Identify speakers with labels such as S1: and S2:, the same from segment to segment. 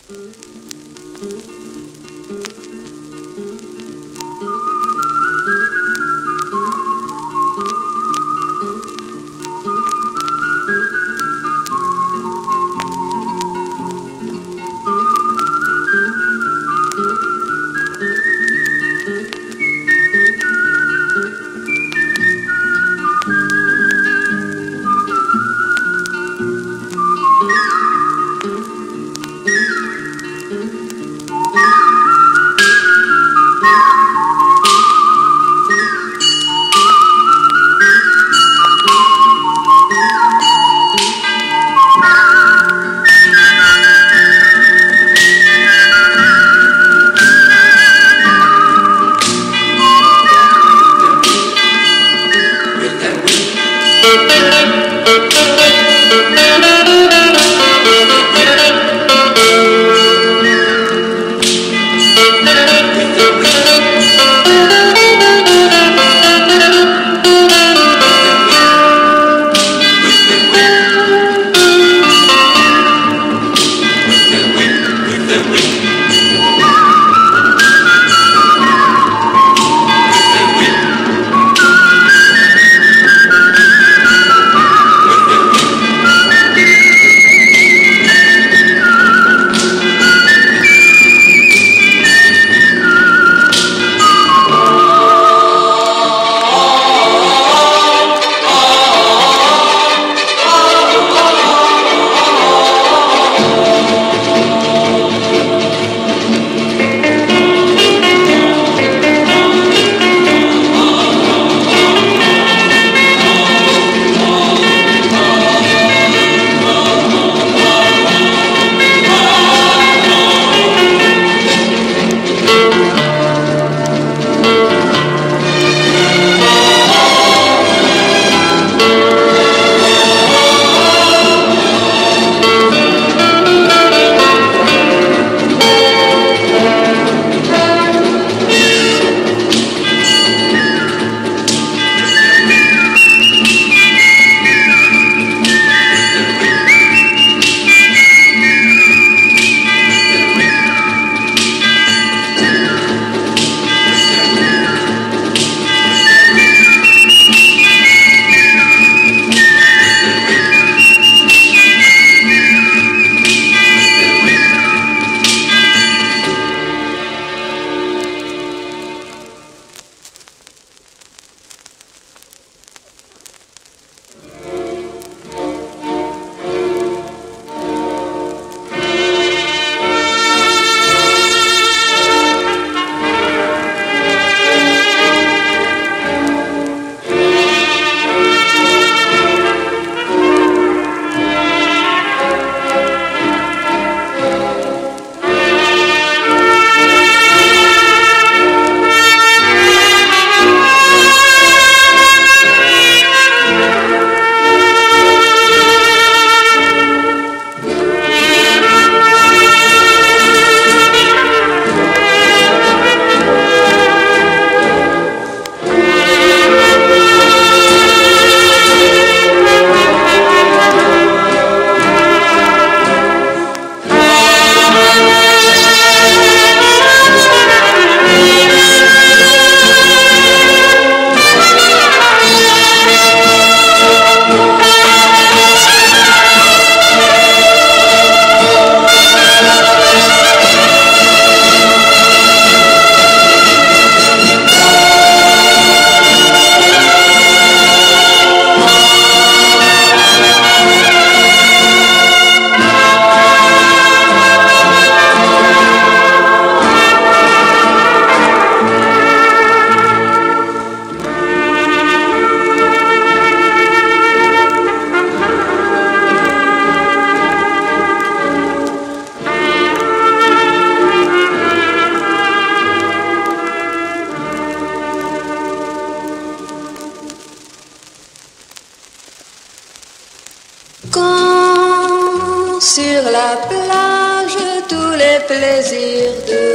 S1: Quand sur la plage tous les plaisirs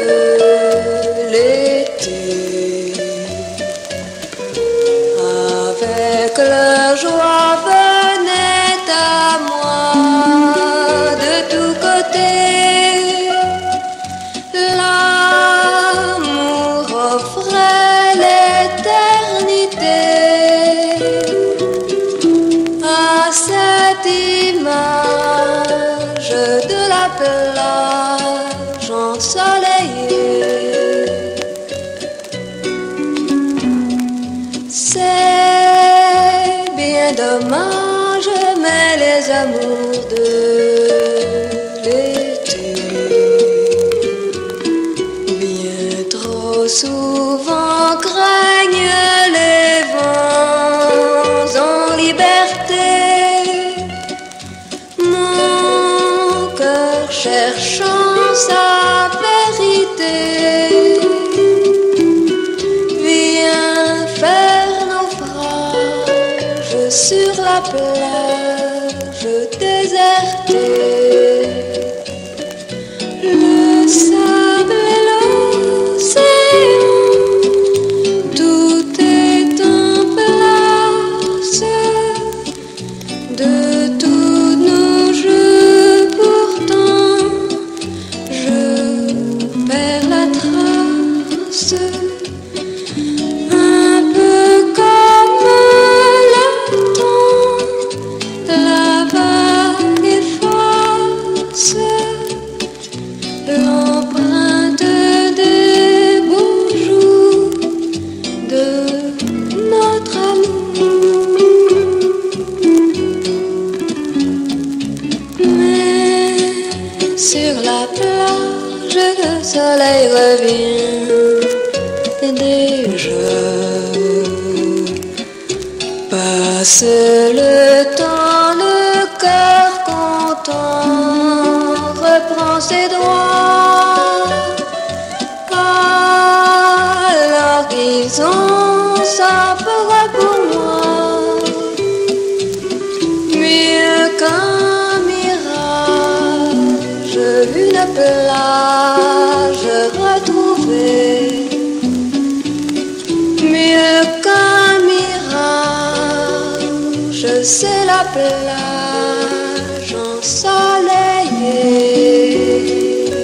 S1: de l'été avec leur joie venaient à moi de tous côtés, dommage, mais les amours de l'été bien trop souvent craignent les vents en liberté. Mon cœur cherchant sa vérité vient faire naufrage sur la plage désertée. Le sable et l'océan, tout est en place. De tous nos jeux pourtant, je perds la trace. Un peu comme le temps, la vague efface l'empreinte des beaux jours de notre amour. Mais sur la plage, le soleil revient déjà. Passe le temps, le cœur content reprend ses droits. À l'horizon, ça fera pour moi mieux qu'un mirage, une plage retrouvée. Mieux qu'un mirage, c'est la plage ensoleillée.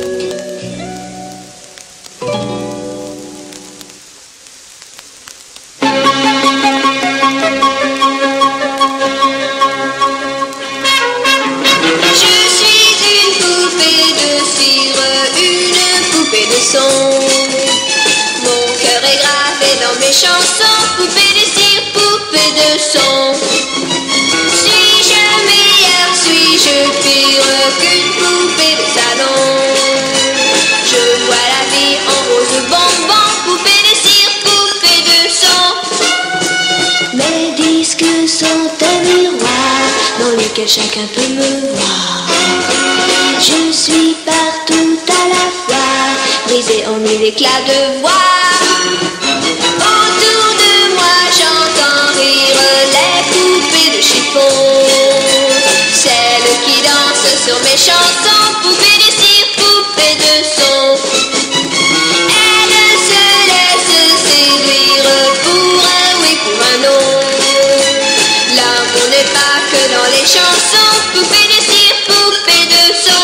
S2: Je suis une poupée de cire, une poupée de son. Mon cœur est gravé dans mes chansons, poupée de cire, poupée de son. Suis-je meilleure, suis-je pire qu'une poupée de salon? Je vois la vie en rose bonbon, poupée de cire, poupée de son.
S3: Mes disques sont un miroir dans lequel chacun peut me voir. Je suis partout à la fois, brisée en mille éclats de voix.
S2: Autour de moi j'entends rire les poupées de chiffon, celles qui dansent sur mes chansons, poupées de cire, poupées de son. Elles se laissent séduire pour un oui, pour un non. L'amour n'est pas que dans les chansons, poupées de cire, poupées de son.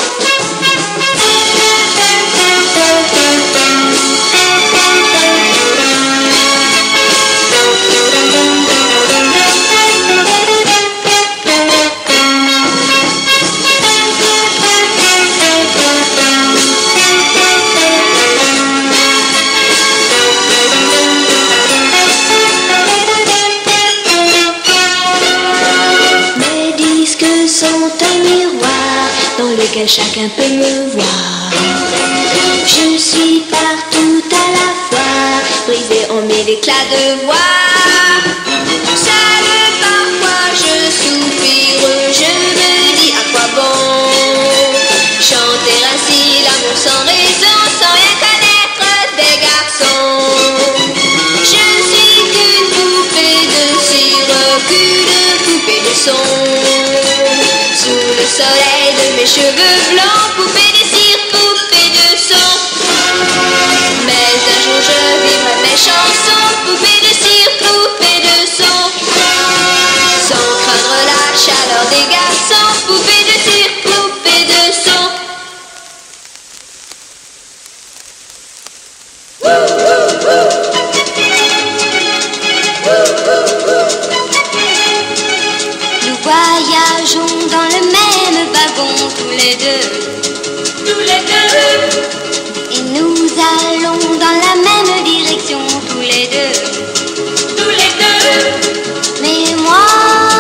S3: Mes disques sont un miroir dans lequel chacun peut me voir. Je suis partout à la fois, brisée en mille éclats de voix.
S2: Seule parfois je soupire, je me dis à quoi bon chanter ainsi l'amour sans raison, sans rien connaître des garçons. Je ne suis qu'une poupée de cire, qu'une poupée de son. Sous le soleil de mes cheveux blancs, poupée de cire, poupée de son. Mais un jour je vivrai mes chansons, poupée de cire, poupée de son. Sans craindre la chaleur des garçons, poupée de cire, poupée de son.
S3: Nous voyageons dans le même wagon tous les deux. Et nous allons dans la même direction tous les deux. Mais moi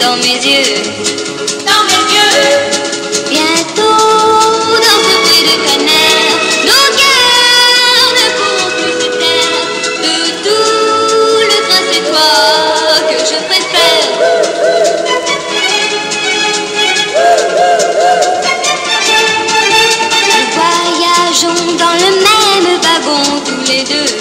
S2: dans mes yeux, dans mes yeux. Bientôt, dans ce bruit de tonnerre, nos cœurs ne pourront plus se taire. De tout le train, c'est toi que je préfère. Nous voyageons dans le même wagon tous les deux.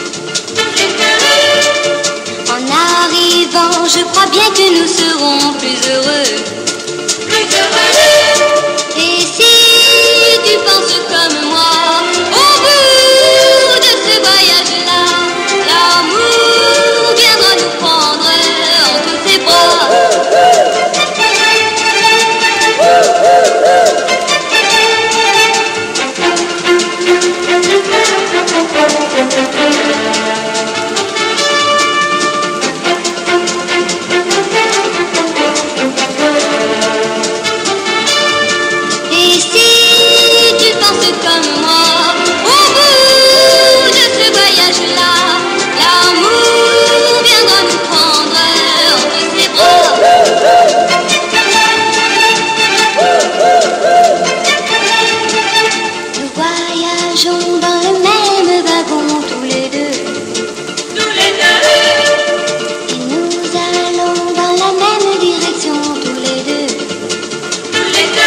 S2: En arrivant, je crois bien que nous serons plus heureux. Plus heureux. Et si tu penses comme moi, au bout de ce voyage-là, l'amour viendra nous prendre entre ses bras. Et si tu penses comme moi, au bout de ce voyage-là, l'amour viendra nous prendre entre ses bras. Nous voyageons dans le même wagon tous les deux. Tous les deux. Et nous allons dans la même direction tous les deux. Tous les deux.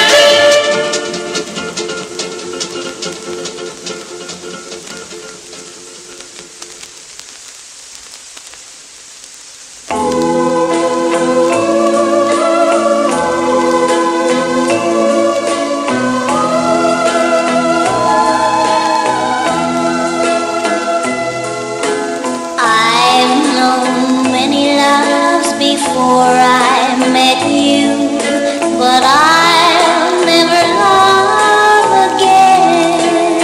S2: I've known many loves before I met you, but I'll never love again.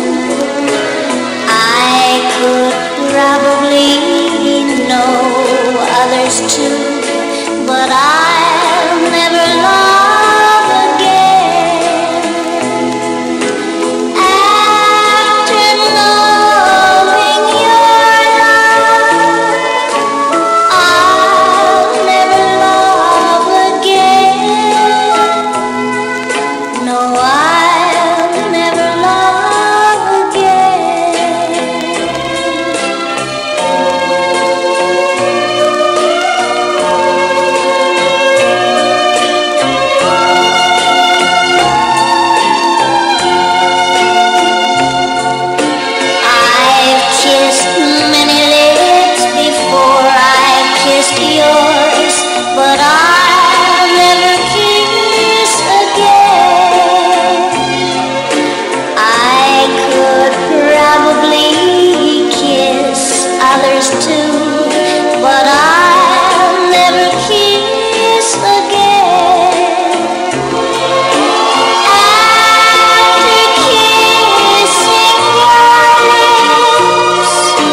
S2: I could probably know others too, but I'll never love again. After loving your love, I'll never love again. No, I'll never love again. I've kissed many lips before I kissed yours, but I'll never kiss again. I could probably kiss others too, but I'll never kiss again. After kissing your lips,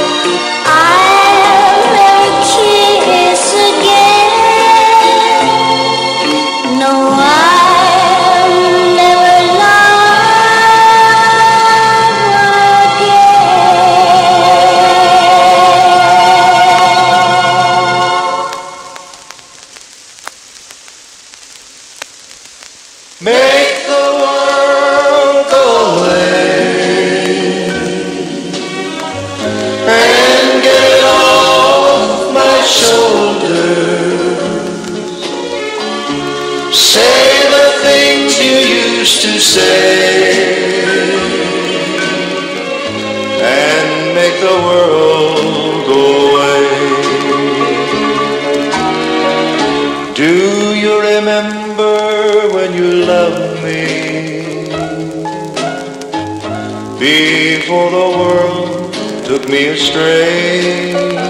S2: I'll never kiss again. No, I'll never love again.
S4: Make the world go away and get off my shoulders. Say the things you used to say and make the world go away. Do you remember when you loved me before the world took me astray?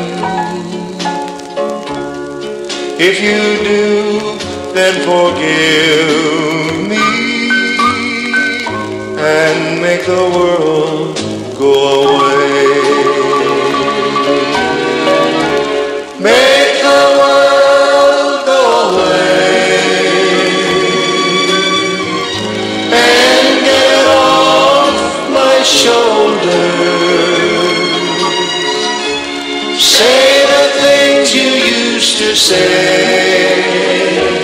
S4: If you do, then forgive me and make the world go away. Make the world go away and get off my shoulders. Say the things you used to say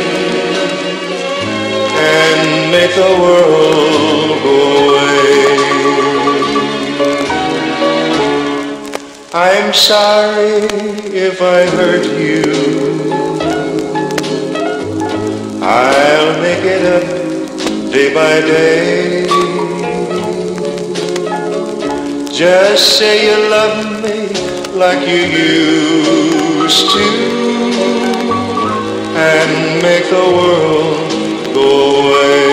S4: make the world go away. I'm sorry if I hurt you. I'll make it up day by day. Just say you love me like you used to, and make the world go away.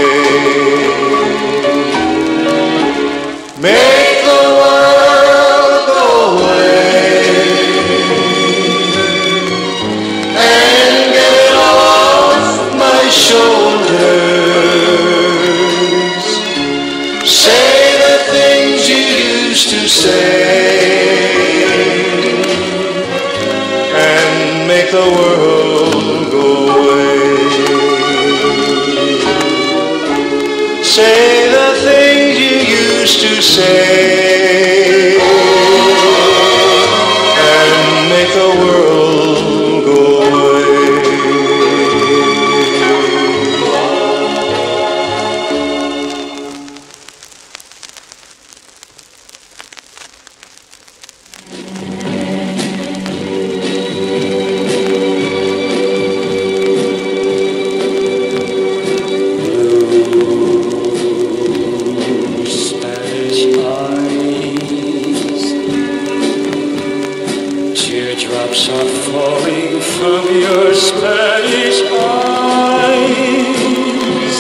S4: Make the world go away and get it off my shoulders. Say the things you used to say and make the world go away. Say the things you used to say and make the world go away.
S5: Teardrops are falling from your Spanish eyes.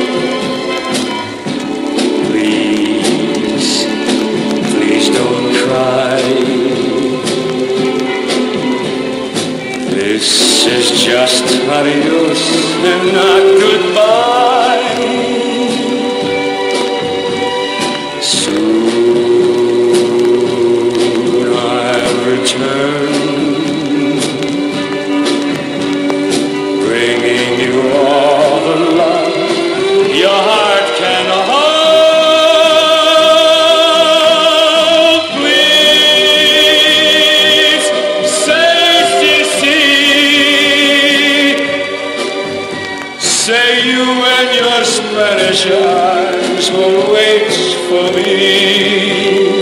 S5: Please, please don't cry. This is just adios and not goodbye. Soon I'll return, bringing you all the love your heart can hold. Please say say you and your Spanish eyes will wait for me.